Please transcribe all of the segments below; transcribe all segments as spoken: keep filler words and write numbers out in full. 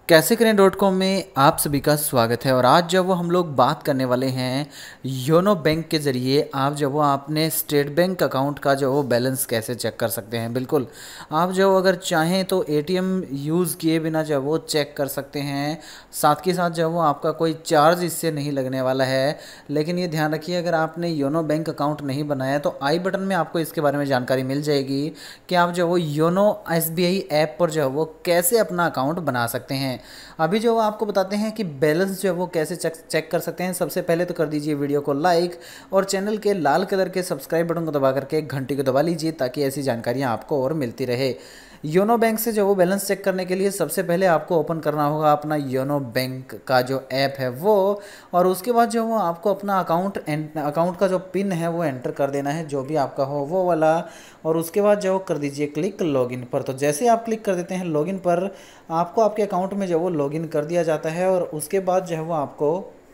कैसे करें dot com में आप सभी का स्वागत है। और आज जब वो हम लोग बात करने वाले हैं योनो बैंक के ज़रिए आप जब वो अपने स्टेट बैंक अकाउंट का जो वो बैलेंस कैसे चेक कर सकते हैं। बिल्कुल आप जो अगर चाहें तो एटीएम यूज़ किए बिना जब वो चेक कर सकते हैं, साथ के साथ जब वो आपका कोई चार्ज इससे नहीं लगने वाला है। लेकिन ये ध्यान रखिए, अगर आपने योनो बैंक अकाउंट नहीं बनाया तो आई बटन में आपको इसके बारे में जानकारी मिल जाएगी कि आप जो वो YONO S B I app पर जो है वो कैसे अपना अकाउंट बना सकते हैं। अभी जो आपको बताते हैं कि बैलेंस जो है वो कैसे चेक चेक कर सकते हैं। सबसे पहले तो कर दीजिए वीडियो को लाइक और चैनल के लाल कलर के सब्सक्राइब बटन को दबा करके घंटी को दबा लीजिए ताकि ऐसी जानकारियां आपको और मिलती रहे। योनो बैंक से जो वो बैलेंस चेक करने के लिए सबसे पहले आपको ओपन करना होगा अपना योनो बैंक का जो ऐप है वो, और उसके बाद जो वो आपको अपना अकाउंट अकाउंट का जो पिन है वो एंटर कर देना है, जो भी आपका हो वो वाला। और उसके बाद जो कर दीजिए क्लिक लॉगिन पर। तो जैसे आप क्लिक कर देते हैं लॉगिन पर, आपको आपके अकाउंट में जो वो लॉगिन कर दिया जाता है। और उसके बाद जो है वो आपको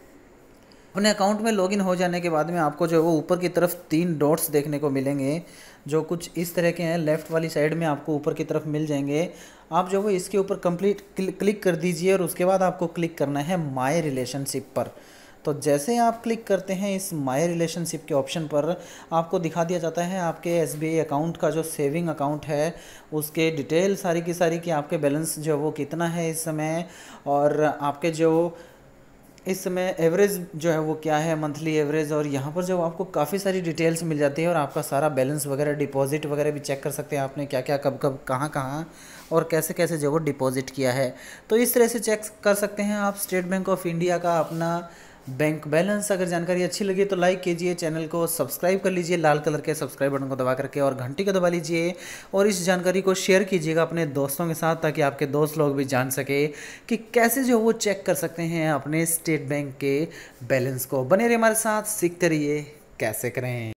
अपने अकाउंट में लॉगिन हो जाने के बाद में आपको जो है वो ऊपर की तरफ तीन डॉट्स देखने को मिलेंगे, जो कुछ इस तरह के हैं। लेफ़्ट वाली साइड में आपको ऊपर की तरफ मिल जाएंगे। आप जो वो इसके ऊपर कंप्लीट क्लिक कर दीजिए और उसके बाद आपको क्लिक करना है माय रिलेशनशिप पर। तो जैसे आप क्लिक करते हैं इस माय रिलेशनशिप के ऑप्शन पर, आपको दिखा दिया जाता है आपके एस बी आई अकाउंट का जो सेविंग अकाउंट है उसके डिटेल सारी की सारी कि आपके बैलेंस जो वो कितना है इस समय, और आपके जो इस समय एवरेज जो है वो क्या है, मंथली एवरेज। और यहाँ पर जो आपको काफ़ी सारी डिटेल्स मिल जाती है और आपका सारा बैलेंस वगैरह डिपॉजिट वगैरह भी चेक कर सकते हैं आपने क्या क्या कब कब कहाँ कहाँ और कैसे कैसे जो वो डिपॉजिट किया है। तो इस तरह से चेक कर सकते हैं आप स्टेट बैंक ऑफ इंडिया का अपना बैंक बैलेंस। अगर जानकारी अच्छी लगी तो लाइक कीजिए, चैनल को सब्सक्राइब कर लीजिए लाल कलर के सब्सक्राइब बटन को दबा करके, और घंटी को दबा लीजिए। और इस जानकारी को शेयर कीजिएगा अपने दोस्तों के साथ ताकि आपके दोस्त लोग भी जान सके कि कैसे जो वो चेक कर सकते हैं अपने स्टेट बैंक के बैलेंस को। बने रहिए हमारे साथ, सीखते रहिए कैसे करें।